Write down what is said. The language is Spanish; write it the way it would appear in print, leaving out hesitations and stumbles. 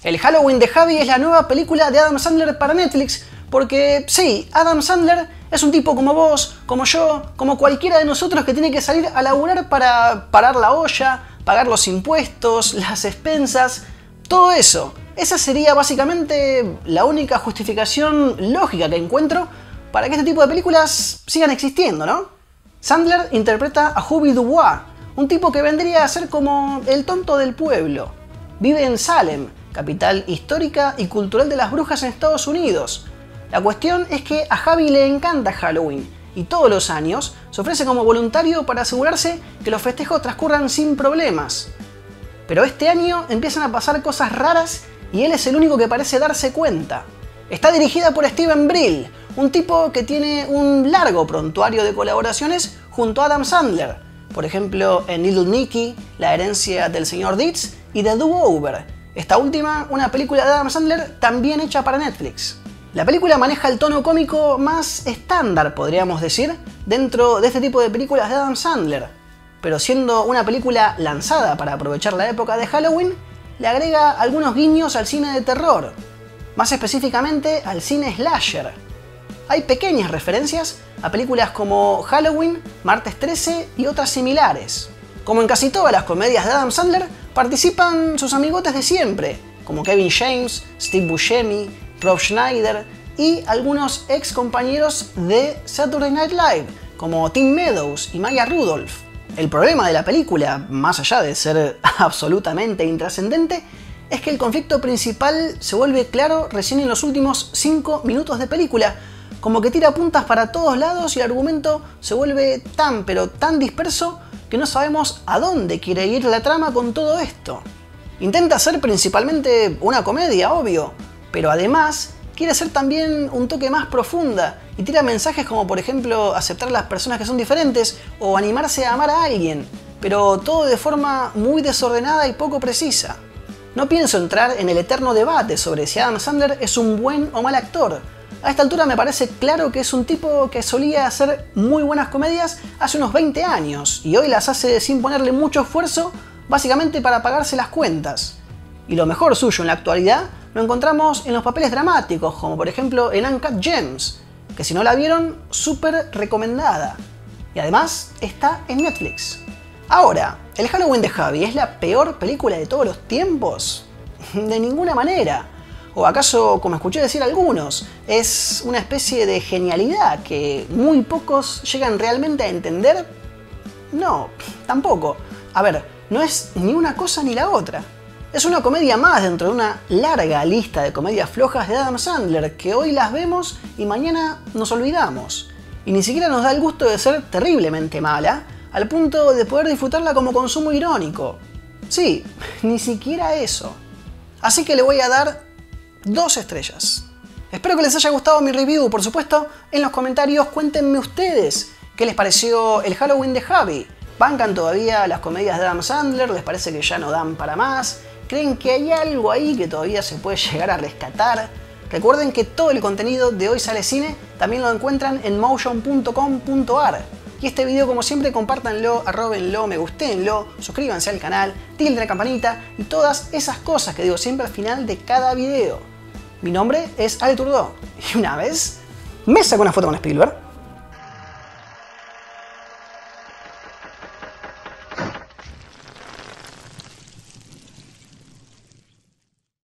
El Halloween de Javi es la nueva película de Adam Sandler para Netflix, porque sí, Adam Sandler es un tipo como vos, como yo, como cualquiera de nosotros que tiene que salir a laburar para parar la olla, pagar los impuestos, las expensas, todo eso. Esa sería básicamente la única justificación lógica que encuentro para que este tipo de películas sigan existiendo, ¿no? Sandler interpreta a Huby Dubois, un tipo que vendría a ser como el tonto del pueblo. Vive en Salem, capital histórica y cultural de las brujas en Estados Unidos. La cuestión es que a Javi le encanta Halloween y todos los años se ofrece como voluntario para asegurarse que los festejos transcurran sin problemas. Pero este año empiezan a pasar cosas raras y él es el único que parece darse cuenta. Está dirigida por Steven Brill, un tipo que tiene un largo prontuario de colaboraciones junto a Adam Sandler, por ejemplo en Little Nicky, La herencia del señor Deeds y The Do-Over. Esta última, una película de Adam Sandler también hecha para Netflix. La película maneja el tono cómico más estándar, podríamos decir, dentro de este tipo de películas de Adam Sandler. Pero siendo una película lanzada para aprovechar la época de Halloween, le agrega algunos guiños al cine de terror, más específicamente al cine slasher. Hay pequeñas referencias a películas como Halloween, Martes 13 y otras similares. Como en casi todas las comedias de Adam Sandler, participan sus amigotes de siempre, como Kevin James, Steve Buscemi, Rob Schneider y algunos ex compañeros de Saturday Night Live, como Tim Meadows y Maya Rudolph. El problema de la película, más allá de ser absolutamente intrascendente, es que el conflicto principal se vuelve claro recién en los últimos 5 minutos de película, como que tira puntas para todos lados y el argumento se vuelve tan pero tan disperso que no sabemos a dónde quiere ir la trama con todo esto. Intenta ser principalmente una comedia, obvio, pero además quiere ser también un toque más profunda y tira mensajes como por ejemplo aceptar a las personas que son diferentes o animarse a amar a alguien, pero todo de forma muy desordenada y poco precisa. No pienso entrar en el eterno debate sobre si Adam Sandler es un buen o mal actor. A esta altura me parece claro que es un tipo que solía hacer muy buenas comedias hace unos 20 años y hoy las hace sin ponerle mucho esfuerzo, básicamente para pagarse las cuentas. Y lo mejor suyo en la actualidad lo encontramos en los papeles dramáticos, como por ejemplo en Uncut Gems, que si no la vieron, súper recomendada. Y además está en Netflix. Ahora, ¿el Halloween de Javi es la peor película de todos los tiempos? De ninguna manera. ¿O acaso, como escuché decir algunos, es una especie de genialidad que muy pocos llegan realmente a entender? No, tampoco. A ver, no es ni una cosa ni la otra. Es una comedia más dentro de una larga lista de comedias flojas de Adam Sandler que hoy las vemos y mañana nos olvidamos. Y ni siquiera nos da el gusto de ser terriblemente mala, al punto de poder disfrutarla como consumo irónico. Sí, ni siquiera eso. Así que le voy a dar 2 estrellas. Espero que les haya gustado mi review, por supuesto, en los comentarios cuéntenme ustedes qué les pareció el Halloween de Javi. ¿Bancan todavía las comedias de Adam Sandler? ¿Les parece que ya no dan para más? ¿Creen que hay algo ahí que todavía se puede llegar a rescatar? Recuerden que todo el contenido de Hoy Sale Cine también lo encuentran en motion.com.ar. Y este video, como siempre, compártanlo, arróbenlo, me gustenlo, suscríbanse al canal, tilden la campanita y todas esas cosas que digo siempre al final de cada video. Mi nombre es Ale Turdó y una vez me sacó una foto con Spielberg